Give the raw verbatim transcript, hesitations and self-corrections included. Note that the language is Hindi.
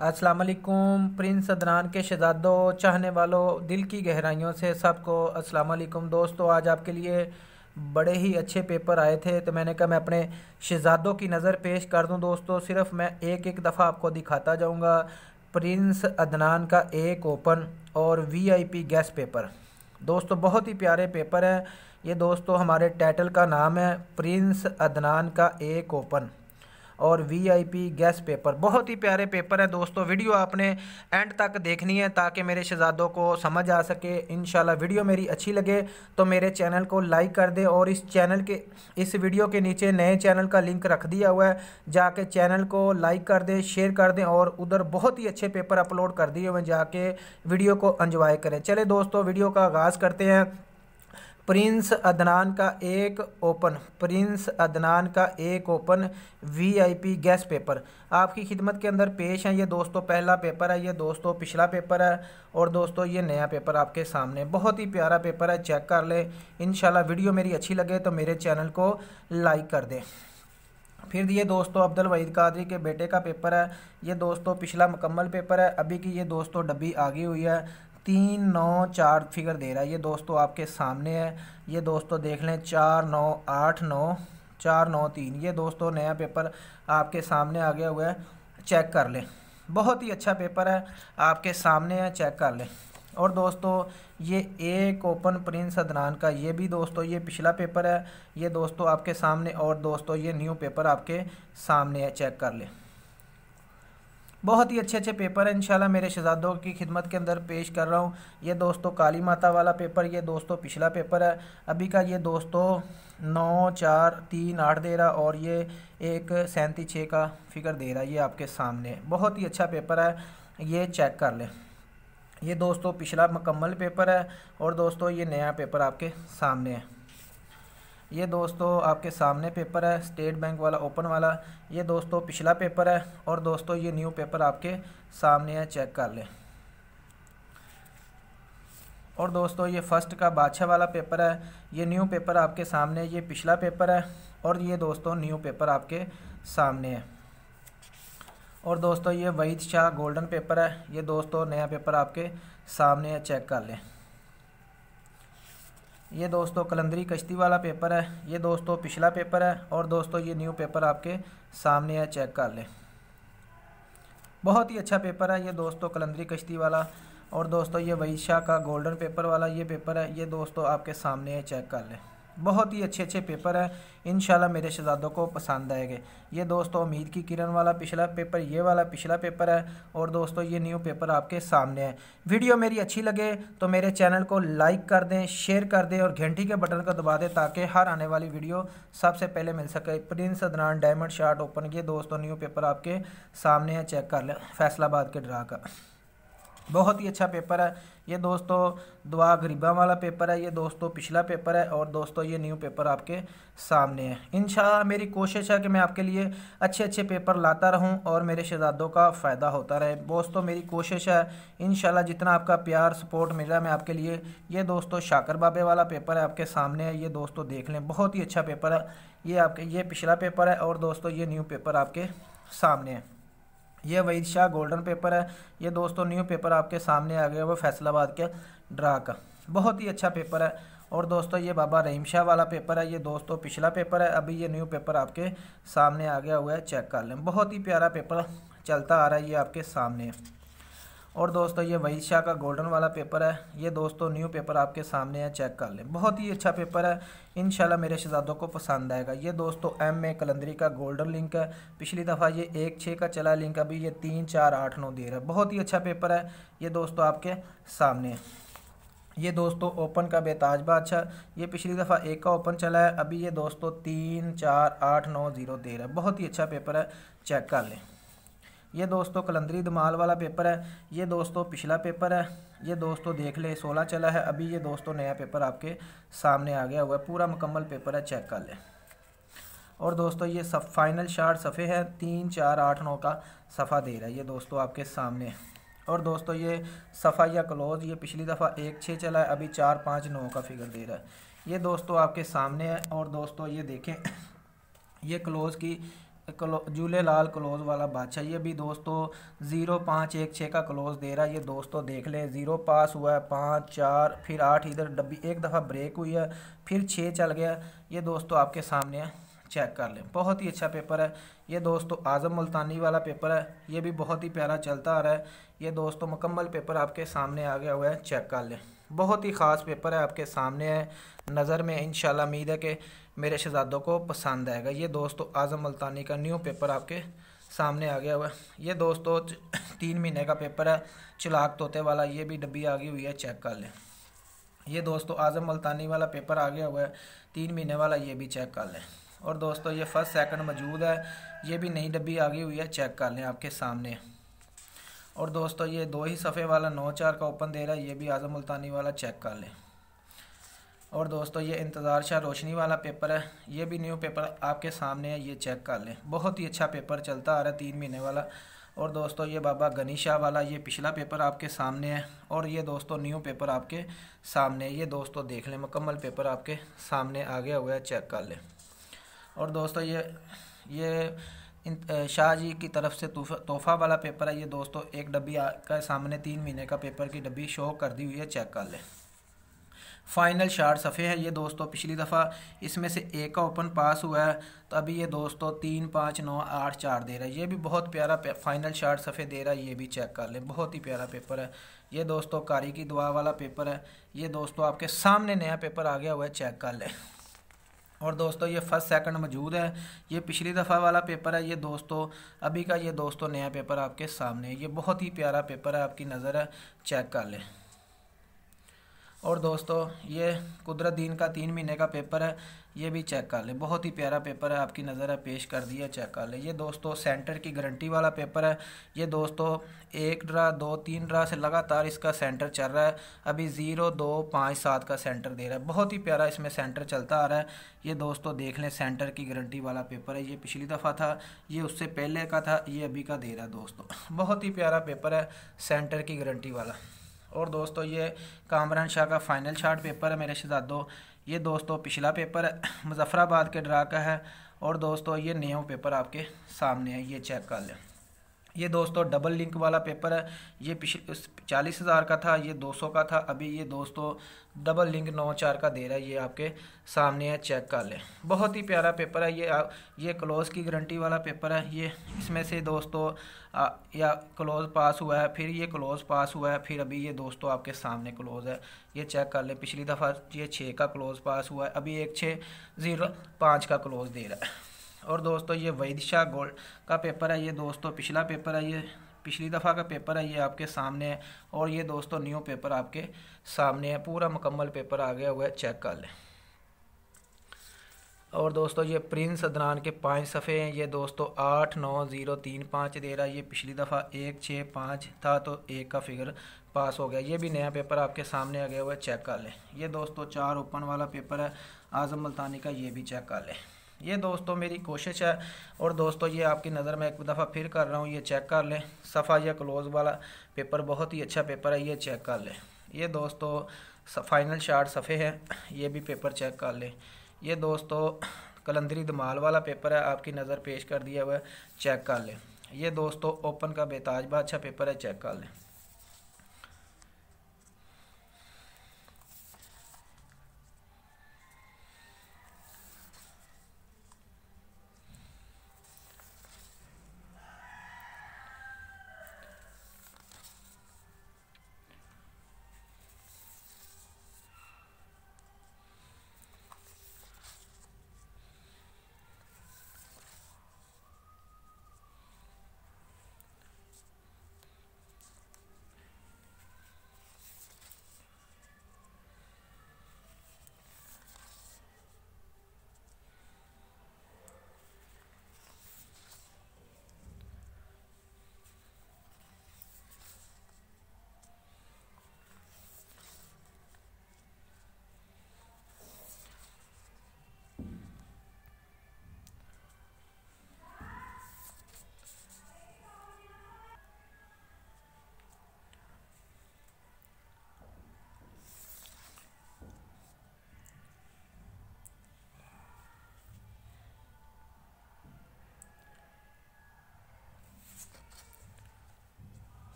अस्सलाम वालेकुम। प्रिंस अदनान के शहजादों, चाहने वालों, दिल की गहराइयों से सबको अस्सलाम वालेकुम। दोस्तों, आज आपके लिए बड़े ही अच्छे पेपर आए थे, तो मैंने कहा मैं अपने शहजादों की नज़र पेश कर दूं। दोस्तों, सिर्फ मैं एक एक दफ़ा आपको दिखाता जाऊंगा। प्रिंस अदनान का एक ओपन और वीआईपी गेस्ट पेपर। दोस्तों, बहुत ही प्यारे पेपर हैं ये। दोस्तों, हमारे टाइटल का नाम है प्रिंस अदनान का एक ओपन और वीआईपी गेस्ट पेपर। बहुत ही प्यारे पेपर है दोस्तों। वीडियो आपने एंड तक देखनी है ताकि मेरे शहजादों को समझ आ सके। इंशाल्लाह वीडियो मेरी अच्छी लगे तो मेरे चैनल को लाइक कर दे, और इस चैनल के इस वीडियो के नीचे नए चैनल का लिंक रख दिया हुआ है, जाके चैनल को लाइक कर दें, शेयर कर दें, और उधर बहुत ही अच्छे पेपर अपलोड कर दिए हुए हैं, जाके वीडियो को एंजॉय करें। चले दोस्तों, वीडियो का आगाज़ करते हैं। प्रिंस अदनान का एक ओपन प्रिंस अदनान का एक ओपन वीआईपी गेस्ट पेपर आपकी खिदमत के अंदर पेश है। ये दोस्तों पहला पेपर है, ये दोस्तों पिछला पेपर है, और दोस्तों ये नया पेपर आपके सामने। बहुत ही प्यारा पेपर है, चेक कर ले। इंशाल्लाह वीडियो मेरी अच्छी लगे तो मेरे चैनल को लाइक कर दें। फिर ये दोस्तों अब्दुल वहीद कादरी के बेटे का पेपर है। ये दोस्तों पिछला मुकम्मल पेपर है। अभी की ये दोस्तों डब्बी आगी हुई है, तीन नौ चार फिगर दे रहा है। ये दोस्तों आपके सामने है। ये दोस्तों देख लें, चार नौ आठ नौ चार नौ तीन। ये दोस्तों नया पेपर आपके सामने आ गया हुआ है, चेक कर लें। बहुत ही अच्छा पेपर है, आपके सामने है, चेक कर लें। और दोस्तों ये एक ओपन प्रिंस अदनान का, ये भी दोस्तों ये पिछला पेपर है। ये दोस्तों आपके सामने, और दोस्तों ये न्यू पेपर आपके सामने है, चेक कर लें। बहुत ही अच्छे अच्छे पेपर है, इंशाल्लाह मेरे शहजादों की खिदमत के अंदर पेश कर रहा हूँ। ये दोस्तों काली माता वाला पेपर, ये दोस्तों पिछला पेपर है अभी का। ये दोस्तों नौ चार तीन आठ दे रहा, और ये एक सैंतीस छः का फिगर दे रहा है। ये आपके सामने बहुत ही अच्छा पेपर है, ये चेक कर लें। ये दोस्तों पिछला मुकम्मल पेपर है, और दोस्तों ये नया पेपर आपके सामने है। ये दोस्तों आपके सामने पेपर है, स्टेट बैंक वाला ओपन वाला। ये दोस्तों पिछला पेपर है, और दोस्तों ये न्यू पेपर आपके सामने है, चेक कर लें। और दोस्तों ये फर्स्ट का बादशाह वाला पेपर है। ये न्यू पेपर आपके सामने, ये पिछला पेपर है, और ये दोस्तों न्यू पेपर आपके सामने है। और दोस्तों ये वहीद शाह गोल्डन पेपर है। ये दोस्तों नया पेपर आपके सामने है, चेक कर लें। ये दोस्तों कलंदरी कश्ती वाला पेपर है। ये दोस्तों पिछला पेपर है, और दोस्तों ये न्यू पेपर आपके सामने है, चेक कर लें। बहुत ही अच्छा पेपर है ये दोस्तों कलंदरी कश्ती वाला। और दोस्तों ये वहीद शाह का गोल्डन पेपर वाला ये पेपर है। ये दोस्तों आपके सामने है, चेक कर लें। बहुत ही अच्छे अच्छे पेपर है, इंशाल्लाह मेरे शहजादों को पसंद आएंगे। ये दोस्तों उम्मीद की किरण वाला पिछला पेपर, ये वाला पिछला पेपर है, और दोस्तों ये न्यू पेपर आपके सामने है। वीडियो मेरी अच्छी लगे तो मेरे चैनल को लाइक कर दें, शेयर कर दें, और घंटी के बटन को दबा दें ताकि हर आने वाली वीडियो सबसे पहले मिल सके। Prince Adnan diamond short open, ये दोस्तों न्यू पेपर आपके सामने है, चेक कर लें। फैसलाबाद के ड्रा का बहुत ही अच्छा पेपर है। ये दोस्तों दुआ गरीबा वाला पेपर है। ये दोस्तों पिछला पेपर है, और दोस्तों ये न्यू पेपर आपके सामने है। इंशाल्लाह मेरी कोशिश है कि मैं आपके लिए अच्छे अच्छे पेपर लाता रहूं और मेरे शहजादों का फ़ायदा होता रहे। दोस्तों मेरी कोशिश है, इंशाल्लाह जितना आपका प्यार सपोर्ट मिल रहा है मैं आपके लिए। ये दोस्तों शाकर बाबे वाला पेपर है, आपके सामने है। ये दोस्तों देख लें, बहुत ही अच्छा पेपर है। ये आपके ये पिछला पेपर है, और दोस्तों ये न्यू पेपर आपके सामने है। ये वहीद शाह गोल्डन पेपर है। ये दोस्तों न्यू पेपर आपके सामने आ गया वो फैसलाबाद के ड्रा का, बहुत ही अच्छा पेपर है। और दोस्तों ये बाबा रहीम शाह वाला पेपर है। ये दोस्तों पिछला पेपर है, अभी ये न्यू पेपर आपके सामने आ गया हुआ है, चेक कर लें। बहुत ही प्यारा पेपर चलता आ रहा है, ये आपके सामने है। और दोस्तों ये वहीद शाह का गोल्डन वाला पेपर है। ये दोस्तों न्यू पेपर आपके सामने है, चेक कर लें। बहुत ही अच्छा पेपर है, इंशाल्लाह मेरे शहजादों को पसंद आएगा। ये दोस्तों एम ए कलंदरी का गोल्डन लिंक है। पिछली दफ़ा ये एक छः का चला लिंक, अभी ये तीन चार आठ नौ दे रहा है। बहुत ही अच्छा पेपर है, ये दोस्तों आपके सामने है। ये दोस्तों ओपन का बेताज बादशाह, ये पिछली दफ़ा एक का ओपन चला है, अभी ये दोस्तों तीन चार आठ नौ ज़ीरो दे रहा है। बहुत ही अच्छा पेपर है, चेक कर लें। ये दोस्तों कलंदरी धमाल वाला पेपर है। ये दोस्तों पिछला पेपर है। ये दोस्तों देख ले सोलह चला है, अभी ये दोस्तों नया पेपर आपके सामने आ गया हुआ है। पूरा मुकम्मल पेपर है, चेक कर ले। और दोस्तों ये सब फाइनल शार्ट सफ़े हैं, तीन चार आठ नौ का सफ़ा दे रहा है। ये दोस्तों आपके सामने। और दोस्तों ये सफ़ा या क्लोज, ये पिछली दफ़ा एक छः चला है, अभी चार पाँच नौ का फिगर दे रहा है। ये दोस्तों आपके सामने है। और दोस्तों ये देखें, ये क्लोज़ की झूले लाल क्लोज वाला बादशाह, ये भी दोस्तों ज़ीरो पाँच एक छः का क्लोज दे रहा है। ये दोस्तों देख लें, ज़ीरो पास हुआ है, पाँच चार फिर आठ, इधर डब्बी एक दफ़ा ब्रेक हुई है, फिर छः चल गया। ये दोस्तों आपके सामने है, चेक कर लें। बहुत ही अच्छा पेपर है ये दोस्तों, आज़म मुल्तानी वाला पेपर है। ये भी बहुत ही प्यारा चलता आ रहा है। ये दोस्तों मुकम्मल पेपर आपके सामने आ गया हुआ है, चेक कर लें। बहुत ही ख़ास पेपर है, आपके सामने है नज़र में। इंशाल्लाह उम्मीद है कि मेरे शहजादों को पसंद आएगा। ये दोस्तों आज़म मुल्तानी का न्यू पेपर आपके सामने आ गया हुआ है। ये दोस्तों तीन महीने का पेपर है, चलाक तोते वाला। ये भी डब्बी आ गई हुई है, चेक कर लें। ये दोस्तों आज़म मुल्तानी वाला पेपर आ गया हुआ है, तीन महीने वाला। ये भी चेक कर लें। और दोस्तों ये फर्स्ट सेकंड मौजूद है, ये भी नई डब्बी आ गई हुई है, चेक कर लें आपके सामने। और दोस्तों ये दो ही सफ़े वाला नौ चार का ओपन दे रहा है, ये भी आज़म मुल्तानी वाला, चेक कर लें। और दोस्तों ये इंतज़ार शाह रोशनी वाला पेपर है, ये भी न्यू पेपर आपके सामने है, ये चेक कर लें। बहुत ही अच्छा पेपर चलता आ रहा है, तीन महीने वाला। और दोस्तों ये बाबा गनी शाह वाला, ये पिछला पेपर आपके सामने है। और ये दोस्तों न्यू पेपर आपके सामने, ये दोस्तों देख लें, मुकम्मल पेपर आपके सामने आ गया हुआ है, चेक कर लें। और दोस्तों ये ये शाह जी की तरफ से तोहफ़ा वाला पेपर है। ये दोस्तों एक डब्बी का सामने तीन महीने का पेपर की डब्बी शो कर दी हुई है, चेक कर लें। फाइनल शार्ट सफ़े है ये दोस्तों, पिछली दफ़ा इसमें से एक का ओपन पास हुआ है, तो अभी ये दोस्तों तीन पाँच नौ आठ चार दे रहा है। ये भी बहुत प्यारा फाइनल शार्ट सफ़े दे रहा है, ये भी चेक कर लें। बहुत ही प्यारा पेपर है ये दोस्तों, कारी की दुआ वाला पेपर है। ये दोस्तों आपके सामने नया पेपर आ गया हुआ है, चेक कर लें। और दोस्तों ये फर्स्ट सेकंड मौजूद है, ये पिछली दफ़ा वाला पेपर है। ये दोस्तों अभी का ये दोस्तों नया पेपर आपके सामने है। ये बहुत ही प्यारा पेपर है, आपकी नज़र है, चेक कर लें। और दोस्तों ये कुदरत दीन का तीन महीने का पेपर है, ये भी चेक कर लें। बहुत ही प्यारा पेपर है, आपकी नज़र है, पेश कर दिया, चेक कर लें। ये दोस्तों सेंटर की गारंटी वाला पेपर है। ये दोस्तों एक ड्रा दो तीन ड्रा से लगातार इसका सेंटर चल रहा है। अभी ज़ीरो दो पाँच सात का सेंटर दे रहा है। बहुत ही प्यारा इसमें सेंटर चलता आ रहा है। ये दोस्तों देख लें, सेंटर की गारंटी वाला पेपर है। ये पिछली दफ़ा था, ये उससे पहले का था, ये अभी का दे रहा है दोस्तों। बहुत ही प्यारा पेपर है, सेंटर की गारंटी वाला। और दोस्तों ये कामरान शाह का फाइनल शार्ट पेपर है मेरे शहजादों। ये दोस्तों पिछला पेपर है, मुजफ्फराबाद के ड्रा का है। और दोस्तों ये न्यू पेपर आपके सामने है, ये चेक कर लें। ये दोस्तों डबल लिंक वाला पेपर है। ये पिछले चालीस हज़ार का था, ये दो सौ का था। अभी ये दोस्तों डबल लिंक नौ चार का दे रहा है, ये आपके सामने है, चेक कर लें। बहुत ही प्यारा पेपर है ये। आ, ये क्लोज की गारंटी वाला पेपर है। ये इसमें से दोस्तों आ, या क्लोज पास हुआ है, फिर ये क्लोज पास हुआ है, फिर अभी ये दोस्तों आपके सामने क्लोज है, ये चेक कर लें। पिछली दफ़ा ये छः का क्लोज पास हुआ है, अभी एक छः ज़ीरो पाँच का क्लोज दे रहा है। और दोस्तों ये वहीद शाह गोल्ड का पेपर है। ये दोस्तों पिछला पेपर है, ये पिछली दफ़ा का पेपर है, ये आपके सामने है। और ये दोस्तों न्यू पेपर आपके सामने है, पूरा मुकम्मल पेपर आ गया हुआ है, चेक कर लें। और दोस्तों ये प्रिंस अदनान के पाँच सफ़े हैं। ये दोस्तों आठ नौ ज़ीरो तीन पाँच दे रहा है। ये पिछली दफ़ा एक छः पाँच था, तो एक का फिगर पास हो गया। ये भी नया पेपर आपके सामने आ गया हुआ है, चेक कर लें। ये दोस्तों चार ओपन वाला पेपर है आज़म मुल्तानी का, ये भी चेक कर लें। ये दोस्तों मेरी कोशिश है। और दोस्तों ये आपकी नज़र में एक दफ़ा फिर कर रहा हूँ, ये चेक कर लें। सफ़ा या क्लोज़ वाला पेपर बहुत ही अच्छा पेपर है, ये चेक कर लें। ये दोस्तों फाइनल शार्ट सफ़े हैं, ये भी पेपर चेक कर लें। ये दोस्तों कलंदरी दमाल वाला पेपर है, आपकी नज़र पेश कर दिया हुआ है, चेक कर लें। ये दोस्तों ओपन का बेताज बादशाह पेपर है, चेक कर लें।